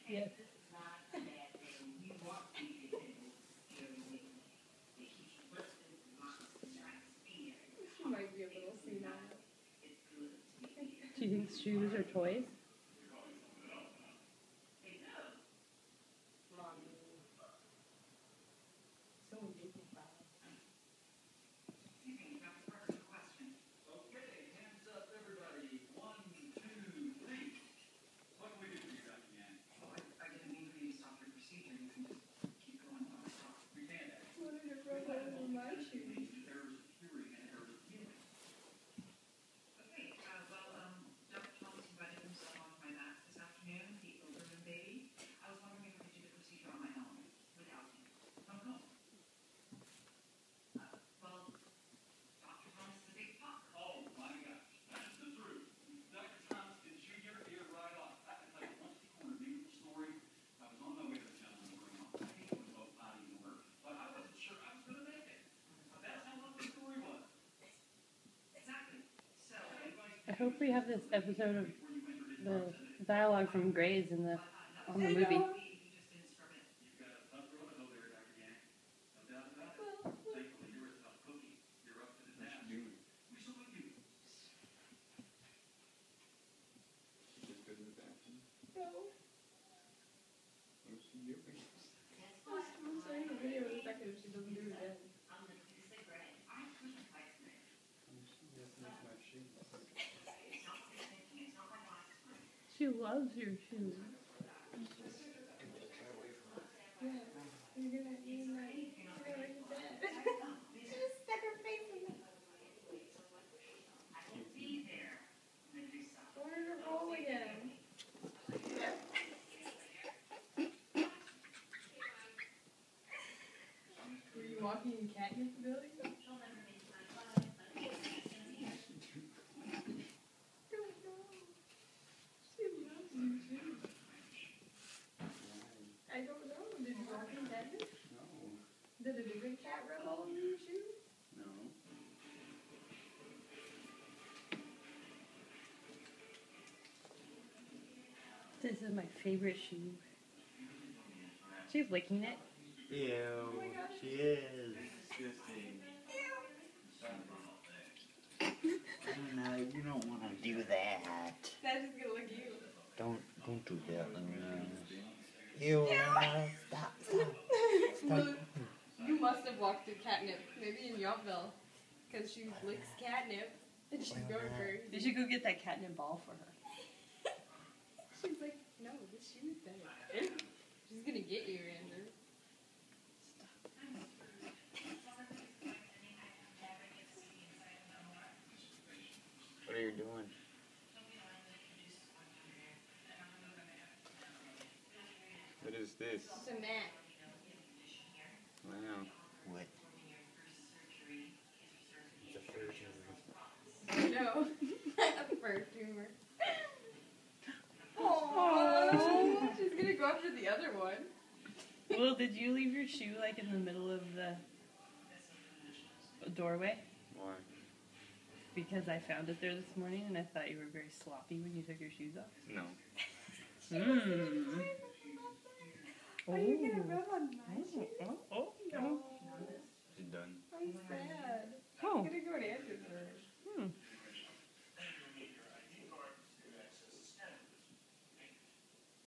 Yes. She might be a little senile. Do you think shoes are toys? So dignified. What did it rub over my shoes? I hope we have this episode of the dialogue from Grey's on the movie. She loves your shoes. Yeah, you're gonna eat that. You're gonna eat that. She just stuck her face in it. I wanted to roll again. Were you walking in catnip building? She loves you too. I don't know. Did you walk in catnip? No. Did a different cat rub all over your shoes? No. This is my favorite shoe. She's licking it. Ew, my gosh. she is. Disgusting. No, you don't want to do that. That's just gonna look at you. Don't do that. Ew, stop. Well, you must have walked through catnip, maybe in Yountville, because she licks catnip and she's going crazy. You should go get that catnip ball for her. She's like, no, this shoe's better. She's gonna get you, Andrew. What are you doing? What is this? It's a mat. Wow. What? It's a fur No, a fur tumor. Aww. She's gonna go after the other one. Well, did you leave your shoe like in the middle of the doorway? Why? Because I found it there this morning and I thought you were very sloppy when you took your shoes off. No. Mmm.